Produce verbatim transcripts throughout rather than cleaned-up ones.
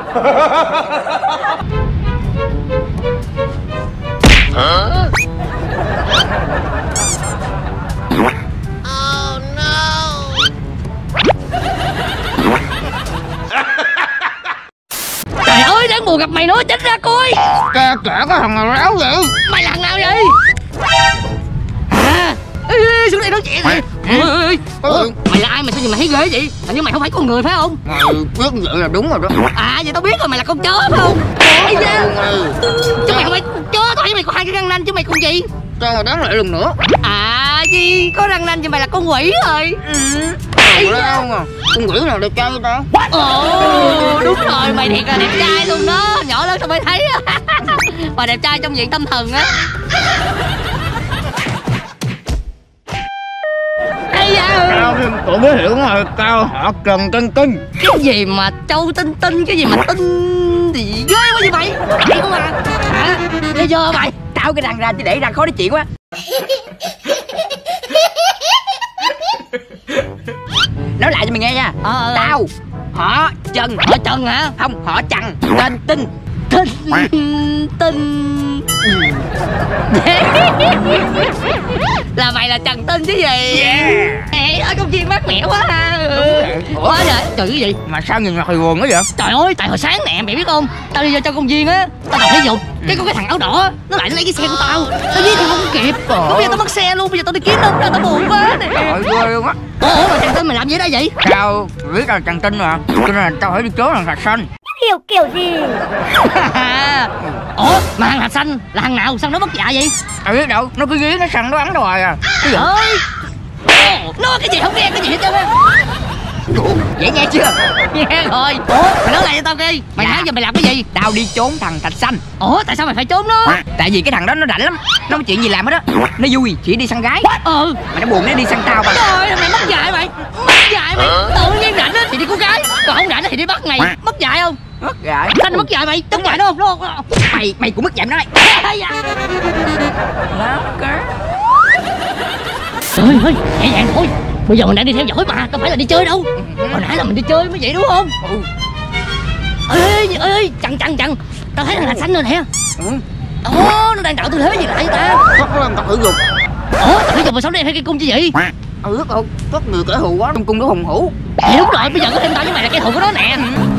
Hả? Trời ơi, đáng buồn gặp mày nữa, chết ra coi. Kìa kìa, cái thằng nào ráo vậy? Mày là thằng nào vậy? À, ê, ê, xuống đây nói chuyện này. Ê, ê, mày là ai mà sao nhìn mày thấy ghê vậy? Hình như mày không phải con người phải không? Mày biết vậy là đúng rồi đó. À vậy tao biết rồi, mày là con chó phải không? Ê, chứ mày không phải chó, tao thấy mày có hai cái răng nanh chứ mày con gì? Cho mà đáng lại lần nữa. À gì, có răng nanh thì mày là con quỷ rồi. Ừ. Đó không à? Con quỷ nào đẹp trai ta? Ồ, đúng rồi, mày thiệt là đẹp trai luôn đó. Nhỏ lớn tao mới thấy. Mà đẹp trai trong diện tâm thần á. Ây da. Cao thêm cậu mới hiểu rồi, Cao họ Trần Tinh Tinh. Cái gì mà Châu Tinh Tinh, cái gì mà Tinh thì ghê quá vậy mày. Mày không à? Hả? Bây giờ mày tao cái răng ra chứ để răng khó nói chuyện quá. Nói lại cho mày nghe nha. Ờ, tao họ Trần. Họ Trần hả? Không, họ Trần. Tên Tinh. Tinh Tinh. Là mày là Trần Tinh chứ gì? Yeah. Ê, ở công viên mát mẻ quá ha. Ủa trời, trời cái gì? Mà sao nhìn mặt hồi buồn quá vậy? Trời ơi, tại hồi sáng nè, mày biết không? Tao đi vô trong công viên á, tao tập thể dục, cái có cái thằng áo đỏ, nó lại lấy cái xe của tao. Tao với thì không kịp. Lúc bây giờ tao mất xe luôn, bây giờ tao đi kiếm đâu ra, tao buồn quá nè. Trời ghê luôn á. Ủa mà Trần Tinh mày làm gì đó vậy? Tao biết là Trần Tinh mà, cho nên là tao phải đi trốn thằng Thạch Xanh. Kiểu kiểu gì? Ủa mà thằng Thạch Xanh là thằng nào sao nó mất dạ vậy? Tao biết đâu, nó cứ ghé nó săn nó bắn hoài à. Trời ơi, nó cái gì không nghe cái gì hết trơn á. Dễ nghe chưa? Nghe rồi. Ủa mày nói lại cho tao đi, mày dạ. nói giờ mày làm cái gì? Tao đi trốn thằng Thạch Xanh. Ủa tại sao mày phải trốn nó? Tại vì cái thằng đó nó rảnh lắm, nó không chuyện gì làm hết á. Nó vui chỉ đi săn gái. Ừ Mà nó buồn nó đi săn tao mà. trời ơi mày mất dạy mày, mất dạy mày. Tự nhiên rảnh á thì đi con gái, còn không rảnh thì đi bắt mày. Mất dạy không? Mất dạy. Xanh mất dạy mày, mất dạy đúng không? Đúng không? Mày mày cũng mất dạy nó đây. Trời ơi, nhẹ nhàng thôi. Bây giờ mình đang đi theo dõi mà, đâu phải là đi chơi đâu. Hồi nãy là mình đi chơi mới vậy đúng không? Ừ. Ê ê ê, Trần Trần Trần, tao thấy thằng Thạch Xanh rồi nè. Ừ. Ồ, nó đang tạo tư thế gì lại ta? Chắc nó làm tập thể dục. Ủa, tập thể dục mà sao đem theo cây cung chứ gì? Ừ rất không, rất người kẻ thù quá, trong cung nó hùng hổ. Thì đúng rồi, bây giờ có thêm tao với mày là kẻ thù của nó nè.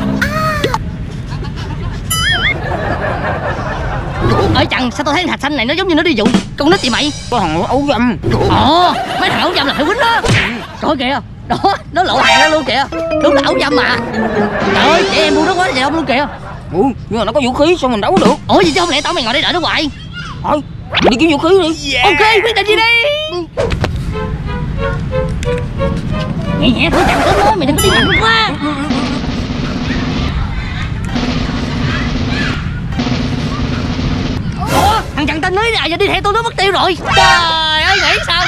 Ơi Trần, sao tao thấy thằng Thạch Xanh này nó giống như nó đi dụ con nít vậy mày? Có thằng ấu dâm. Ồ, mấy thằng ấu dâm là phải quýnh đó. Trời kìa, đó, nó lộ hàng ra luôn kìa. Đúng là ấu dâm mà. Trời ơi, trẻ em buông nó quá vậy không luôn kìa. Ừ, nhưng mà nó có vũ khí sao mình đấu được? Ủa gì chứ không lẽ tao mày ngồi đây đợi nó hoài? Thôi, mình đi kiếm vũ khí đi. Yeah. Ok, quyết định đi đi. Nhẹ nhẹ thôi Trần tới thôi, mày đừng có đi mạnh quá. Ủa, thằng Trần Tinh nói là giờ đi theo tôi nó mất tiêu rồi. Trời ơi, nghĩ sao?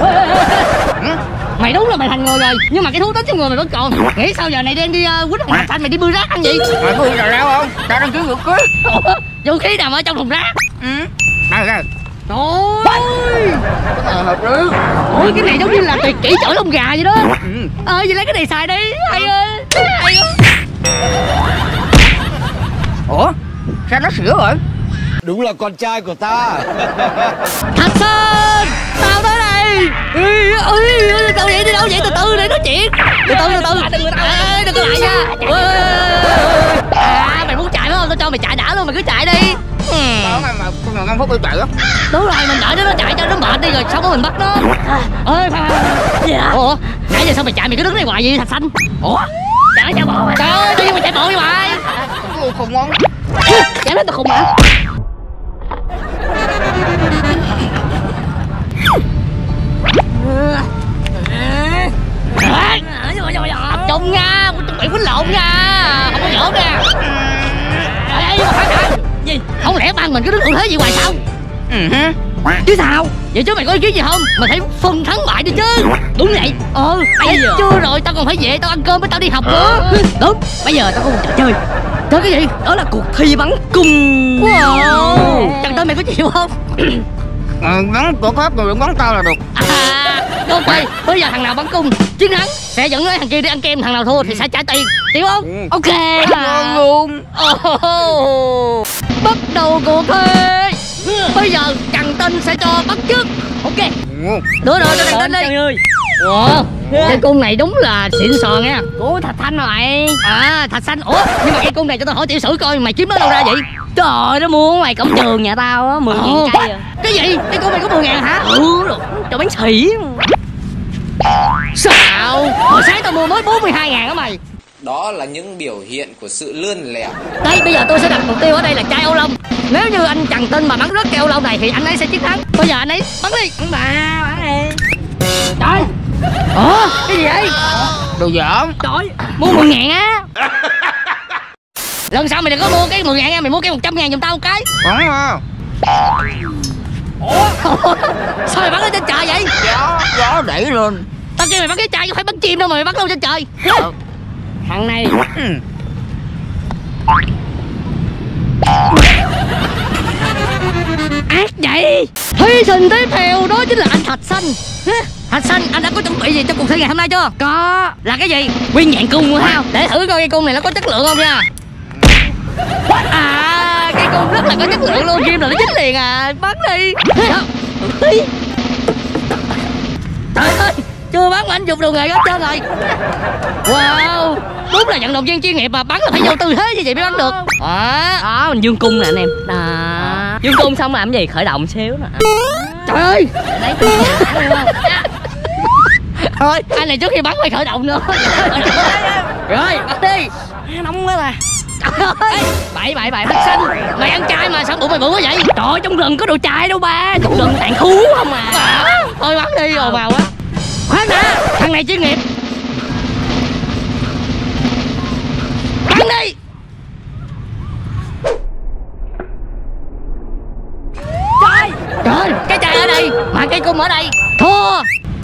Mày đúng là mày thành người rồi, nhưng mà cái thú tính trong người mày vẫn còn. Nghĩ sao giờ này đang đi uh, quýnh thằng Thạch Xanh mày đi bươi rác ăn gì? Mày có hiểu nào không? Tao đang kiếm vũ khí. Ủa, vũ khí nằm ở trong thùng rác. Ừ. Đây ra. Trời ơi, cái này hợp lý. Ôi cái này giống như là tuyệt kỹ chổi lông gà vậy đó. Ừ. Ờ vậy lấy cái này xài đi. Hay ơi, hay quá. Ủa sao nó sửa rồi? Đúng là con trai của ta. Thạch Xanh, tao tới đây. Ê, ê, đâu vậy, đi đâu vậy, từ từ để nói chuyện. Từ từ từ từ. Ê, đừng có lại nha. À mày muốn chạy phải không? Tao cho mày chạy đã luôn, mày cứ chạy đi. Đó mà con nào năm phút tôi chạy á. Đúng rồi, mình đợi nó chạy cho nó mệt đi rồi xong rồi mình bắt nó. Ơi khoan khoan. Ủa nãy giờ sao mày chạy mày cứ đứng đây hoài vậy Thạch Xanh? Ủa chạy chạy bộ. Trời ơi tự nhiên mày chạy bộ vậy mày? Ủa khùng không? Chạy lên tao khùng hả? Tập trung nha, chuẩn bị quýnh lộn nha, không có giỡn nha. Ê, mà khoan đã. Gì? Không lẽ ban mình cứ đứng ưu thế gì hoài sao? Ừ. Chứ sao? Vậy chứ mày có ý kiến gì không? Mày phải phân thắng bại đi chứ. Đúng vậy. Ờ, bây giờ chưa rồi, tao còn phải về, tao ăn cơm với tao đi học nữa. Đúng, bây giờ tao có một trò chơi. Chơi cái gì? Đó là cuộc thi bắn cung. Wow. Trần Tinh mày có chịu không? Ờ, bắn của Pháp rồi đừng bắn tao là được. À, ok, bây giờ thằng nào bắn cung chiến thắng sẽ dẫn lấy thằng kia đi ăn kem, thằng nào thua thì sẽ trả tiền, chịu không? Ừ. Ok. Ngon luôn. Oh, bắt đầu cuộc thi. Bây giờ Trần Tinh sẽ cho bắn trước. Ok. Đưa rồi cho Trần Tinh đi. ơi. Ủa, cái cung này đúng là xịn sò nha. Ủa Thạch Thanh rồi. À, thạch xanh. Ủa, nhưng mà cái cung này cho tao hỏi tiểu sử coi mày kiếm nó đâu ra vậy? Trời ơi, nó mua ngoài cổng trường nhà tao á, mười Ồ, ngàn cây à. cái gì? Cái cung này có mười ngàn hả? Ừ, rồi, cho bánh xỉ. Sao? Hồi sáng tao mua mới bốn mươi hai ngàn á mày. Đó là những biểu hiện của sự lươn lẹo. Đây, bây giờ tôi sẽ đặt mục tiêu ở đây là chai ô long. Nếu như anh Trần Tinh mà bắn rớt chai ô long này thì anh ấy sẽ chiến thắng. Bây giờ anh ấy bắn đi. Bắn bà, bắn đi. Trời. Ủa, cái gì vậy? Đồ giỡn. Trời, mua mười ngàn á. Lần sau mày đừng có mua cái mười ngàn nha, mày mua cái một trăm ngàn giùm tao một cái. Bắn mà. Ủa? Sao mày bắn lên trên trời vậy? Gió, gió đẩy lên. Tao kêu mày bắn cái chai chứ phải bắn chim đâu mà mày bắn lên trên trời. Ờ. Thằng này. Ừ. Ác vậy. Thí sinh tiếp theo đó chính là anh Thạch Xanh. Thạch Xanh, anh đã có chuẩn bị gì cho cuộc thi ngày hôm nay chưa? Có. Là cái gì? Nguyên vẹn cung phải không? Để thử coi cái cung này nó có chất lượng không nha. À, cái cung rất là có chất lượng luôn, kim là nó dính liền à. Bắn đi. Trời ơi, chưa bắn mà anh dùng đồ nghề hết trơn rồi. Wow, đúng là vận động viên chuyên nghiệp mà bắn là phải vô tư thế như vậy mới bắn được. À. Đó, mình dương cung nè anh em. Đó. Dương cung xong làm cái gì? Khởi động xíu nè. Trời ơi. Lấy cung nè. Thôi, anh này trước khi bắn phải khởi động nữa. Rồi, bắt đi. Nóng quá à. Trời ơi, bậy bậy bậy Thạch Xanh, mày ăn chay mà sao bụng mày bự quá vậy? Trời ơi, trong rừng có đồ chai đâu ba. Trong rừng tàn thú không à. À, thôi bắn đi, ồn ào quá. Khoan đã, thằng này chuyên nghiệp. Bắn đi. Trời. Trời, cái chai ở đây mà cây cung ở đây. Thua.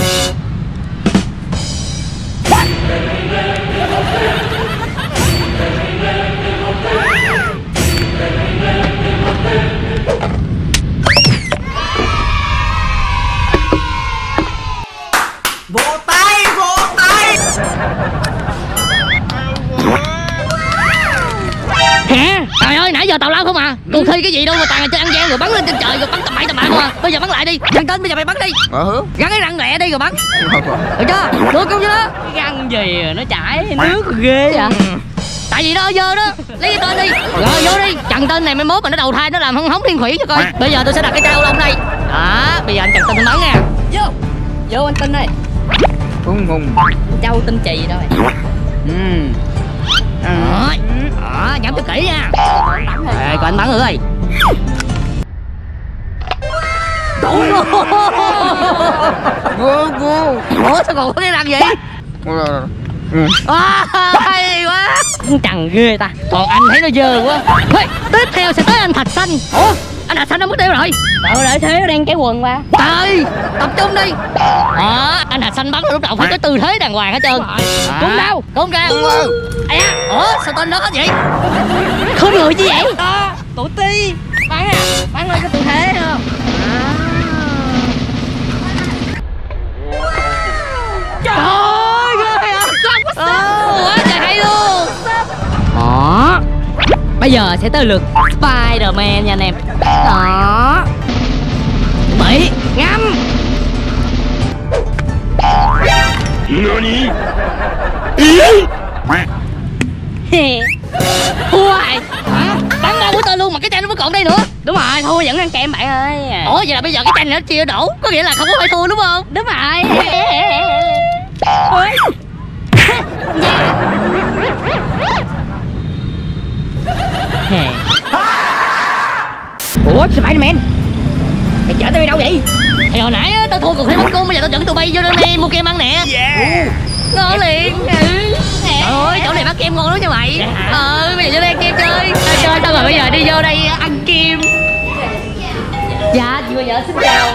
Vỗ tay, vỗ tay. Hả? Trời ơi, nãy giờ tào lao không à. Cuộc thi cái gì đâu mà toàn là chơi ăn gian rồi bắn lên trên trời rồi bắn tầm bậy tầm bạ không à. Bây giờ bắn lại đi. Trần Tinh, bây giờ mày bắn đi. Ờ. Gắn cái răng lẹ đi rồi bắn. Được chưa? Được không chứ đó? Cái găng gì à, nó chảy nước ghê vậy. Tại vì nó ở dơ đó. Lấy cái tên đi. Rồi vô đi. Trần Tinh này mai mốt mà nó đầu thai nó làm hông hóng thiên thủy cho coi. Bây giờ tôi sẽ đặt cái chai ô long đây. Đó, bây giờ anh Trần Tinh bắn nha. Vô. Vô anh Tinh ơi. Hùng hùng. Châu Tinh Trì đâu rồi. Ừ. Đó. Đó, nhắm cho kỹ nha. Ê, coi anh bắn ơi. Vô vô. Ủa sao còn có cái răng vậy? Ừ. À, hay quá. Trần ghê ta. Còn anh thấy nó dơ quá. Hey, tiếp theo sẽ tới anh Thạch Xanh. Ủa, anh Thạch Xanh nó mất tiêu rồi. Trời ơi, thế nó đang cái quần qua. Trời, tập trung đi. Đó, anh Thạch Xanh bắn lúc đầu phải có tư thế đàng hoàng hết trơn. Cung đâu? Cung cao. Ây da, ủa sao tên đó hết vậy? Không người gì vậy? Đó, tổ ti. Bắn à, bắn lên cái tư thế không? Trời ơi, ghê à. Ồ, quá trời hay luôn. Đó. Bây giờ sẽ tới lượt Spider-Man nha anh em. Đó. Bị ngắm. Thua rồi. Hả? Bắn ba mũi tên luôn mà cái tranh nó vẫn còn đây nữa. Đúng rồi, thôi vẫn ăn kem bạn ơi. Ủa vậy là bây giờ cái tranh này nó chia đổ, có nghĩa là không có phải thua đúng không? Đúng rồi. Ôi. Ủa Spider-Man, mày chở tao đi đâu vậy? Thì hồi nãy á, tao thua cuộc thi bắn cung, bây giờ tao dẫn tụi bay vô đây đi mua kem ăn nè. Yeah. Ngon liền. Ừ. Trời ơi, chỗ này bán kem ngon lắm cho mày. Ờ, bây giờ vô đây ăn kem chơi. Chơi chơi xong rồi bây giờ đi vô đây ăn kem. Dạ, chị bây giờ xin chào.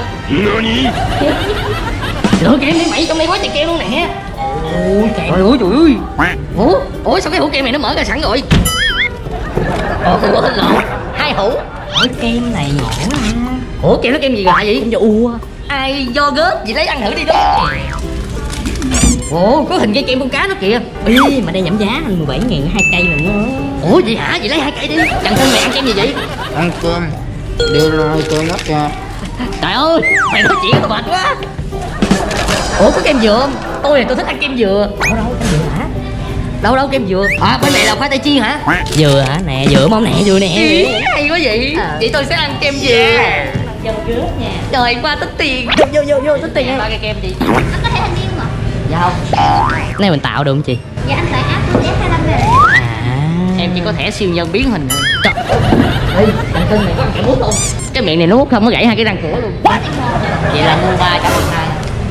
Lựa kem đi mày, trong đây quá trời kem luôn nè. Ôi kem. Trời ơi trời ơi. Ủa, ủa sao cái hũ kem này nó mở ra sẵn rồi? Ồ, hết lộn. Hai hũ. Ôi kem này ngộ ha. Ủa kem nó kem gì lạ vậy? Kem vô ua. Ai do gớt gì lấy ăn thử đi đó. Ồ có hình cây kem con cá nó kìa. Ê mà đây giảm giá anh mười bảy ngàn hai cây lần nữa. Ủa vậy hả? Vậy lấy hai cây đi. Chẳng thân mẹ ăn kem gì vậy? Ăn cơm. Đưa rồi tôi lắp cho. Trời ơi mày nói chuyện tao mệt quá. Ủa có kem dừa không? Tôi thì tôi thích ăn kem dừa. Đâu đâu kem dừa hả? Đâu đâu kem dừa. À bên này là khoai tây chiên hả? Dừa hả? Nè dừa mong nè dừa nè. Hay quá vậy. À. Vậy tôi sẽ ăn kem dừa. Dừa trước nha. Trời qua tích tiền. Vô vô vô vô tích tiền Ba cái kem gì? Anh có thể hình dung mà. Dạ không. Này mình tạo được không chị? Dạ anh tải app của F hai mươi lăm về. À Em chỉ có thẻ siêu nhân biến hình thôi. Trời ơi, thằng cưng này có ăn kẹo mút không? Cái miệng này nó hút không có gãy hai cái răng cửa luôn. Vậy là mua ba trả mười hai.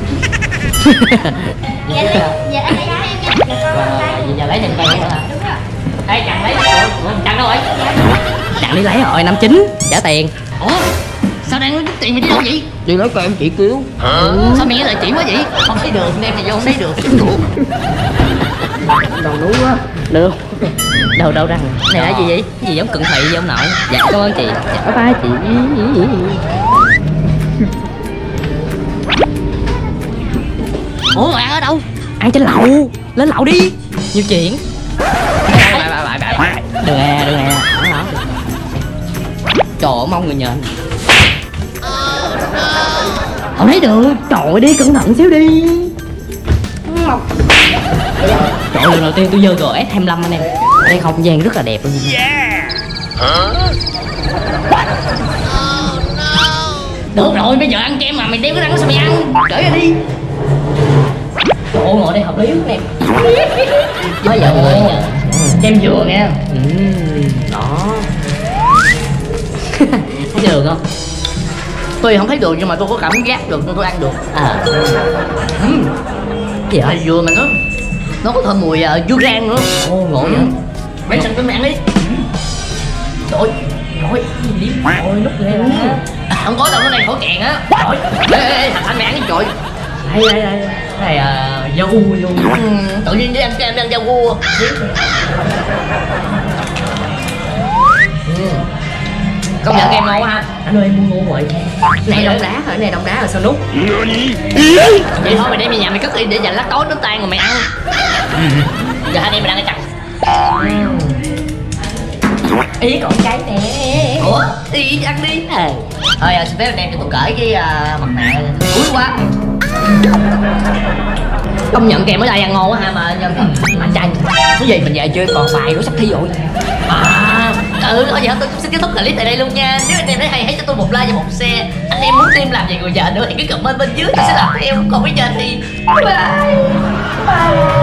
Dạ lấy, dạ anh lấy giá em nha. Dạ con Rồi, tay. vậy giờ lấy thêm cây nữa hả? Đúng rồi. Ê, chàng lấy. Ủa, chàng đâu rồi? Chặn đi lấy rồi năm chín trả tiền. Ủa? Sao đang lấy tiền mày đi đâu vậy? Đi nói cho em chị cứu. Sao mày lại chỉ quá vậy? Không thấy đường, đem này vô không thấy đường. Đầu núi quá. Được. Đâu đâu răng. Này là gì vậy? Cái gì giống cận thị vậy ông nội? Dạ cảm ơn chị. Dạ bye chị. Ủa bạn ở đâu? Ăn trên lầu. Lên lầu đi. Nhiều chuyện. Được nè, được nè. Trời ơi mong người nhện. Không thấy đường. Trời ơi đi cẩn thận xíu đi. Trời ơi lần đầu tiên tôi vô rồi S hai mươi lăm anh em. Đây không gian rất là đẹp luôn. Được rồi, bây giờ ăn kem mà mày đeo cái răng sao mày ăn? Cởi ra đi. Trời ơi ngồi đây hợp lý lắm em. Bây giờ mới nha. Kem dừa nha. Ừ, đó. Thấy được không? Tôi không thấy đường nhưng mà tôi có cảm giác được nên tôi ăn được. À. Uhm. Gì À, vậy? dừa mà nó nó có thơm mùi uh, dưa rang nữa. Ô ngộ Ừ. vậy. Mấy sân cơm ăn đi. Trời ơi, Liếm ôi nút ghê lắm. không có đâu, cái này khổ kèn á. Trời ê, ê, ê, thằng anh mày ăn đi trời. Đây đây đây. Cái này à, dâu u luôn. Ừ, tự nhiên đi ăn kem đi ăn rau cua. Ừ. Công nhận kem ngon quá ha. Anh ơi em mua ngon rồi. Này Này đông đông đá hả? Này đông đá là sao nút? Vậy thôi mày đem về nhà mày cất đi để dành lát tối đến tan rồi mày ăn. Giờ hai anh em mày đang cái chặt. Ý còn cái nè. Ủa đi ăn đi. Ờ. Thôi à, xin phép anh em cho tôi cởi cái uh, mặt nạ cuối quá. Công nhận kèm ở đây ăn ngon quá ha mà nhân anh trai cái gì mình về chơi còn bài nữa sắp thi rồi. À ừ thôi giờ tôi cũng xin kết thúc clip tại đây luôn nha. Nếu anh em thấy hay hãy cho tôi một like và một share. Anh em muốn team làm gì người vợ nữa thì cứ comment bên dưới tôi sẽ làm theo. Còn bây giờ thì bye bye. Bye.